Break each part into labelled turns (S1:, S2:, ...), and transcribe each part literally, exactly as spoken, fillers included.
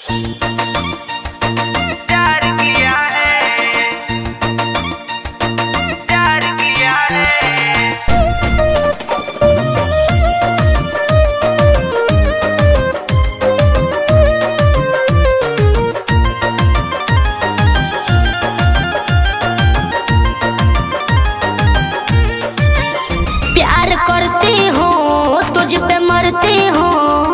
S1: करती हूँ तुझ पे मरती हूँ।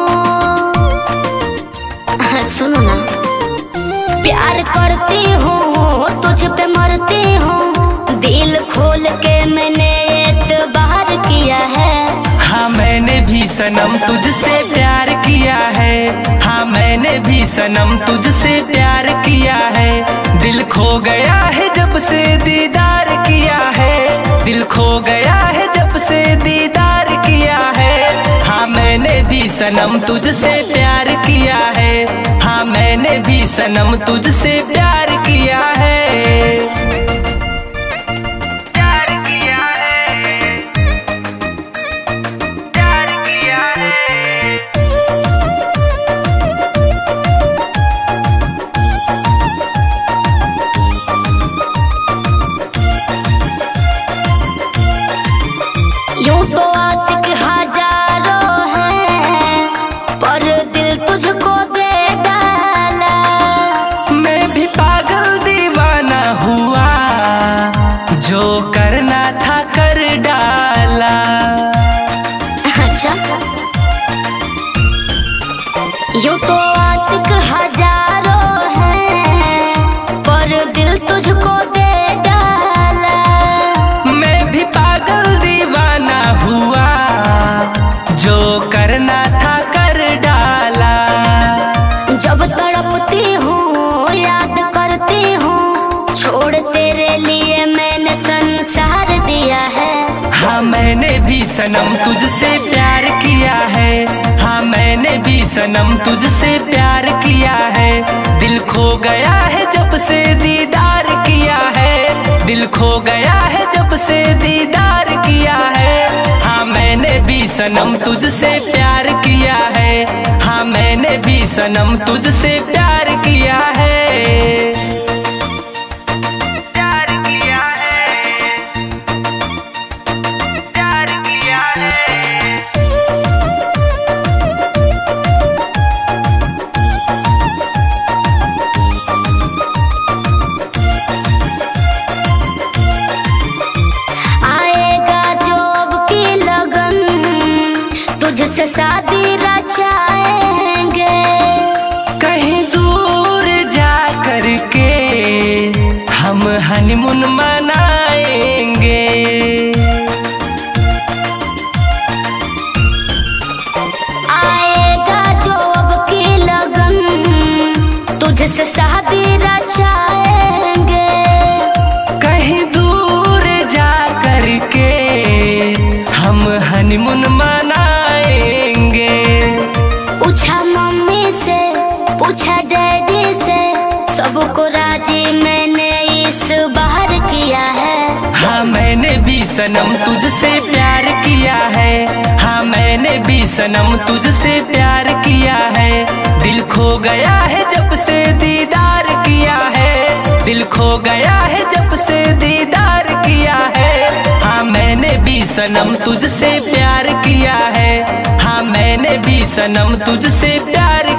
S1: सुनो ना, प्यार करती हूँ तुझ पे मरती हूँ। दिल खोल के मैंने एतबार किया है।
S2: हाँ मैंने भी सनम तुझसे प्यार किया है। हाँ मैंने भी सनम तुझसे प्यार किया है। दिल खो गया है जब से दीदार किया है। दिल खो गया है जब से दीदार किया है। हाँ मैंने भी सनम तुझसे प्यार किया है। हाँ मैंने भी सनम तुझसे प्यार किया है।
S1: यूं तो आशिक हजारों हैं पर दिल तुझको दे डाला।
S2: मैं भी पागल दीवाना हुआ, जो करना था कर डाला।
S1: अच्छा, यूं तो आशिक हजारों हैं पर दिल तुझको दे डाला।
S2: मैं भी पागल दीवाना हुआ, जो करना था कर डाला।
S1: जब तड़पती हूँ याद करती हूँ, छोड़ तेरे लिए मैंने संसार दिया है।
S2: हाँ मैंने भी सनम तुझसे प्यार किया है। हाँ मैंने भी सनम तुझसे प्यार किया है। दिल खो गया है जब से दीदार किया है। दिल खो गया है जब से दीदार किया है। हाँ मैंने भी सनम तुझसे प्यार किया है। हाँ मैंने भी सनम तुझसे प्यार किया है।
S1: तुझसे शादी रचाएंगे,
S2: कहीं दूर जा करके हम हनीमून मनाएंगे।
S1: आएगा जो अब की लगन, तुझसे शादी रचाएंगे।
S2: कहीं दूर जा करके हम हनीमून मनाएंगे।
S1: पूछा मम्मी से, पूछा डैडी से, सबको राजी मैंने इस बार किया है।
S2: हाँ मैंने भी सनम तुझसे प्यार किया है। हाँ मैंने भी सनम तुझसे प्यार किया है। दिल खो गया है जब से दीदार किया है। दिल खो गया है जब से दीदार किया है। हाँ मैंने भी सनम तुझसे प्यार किया है। हाँ मैंने भी सनम तुझसे प्यार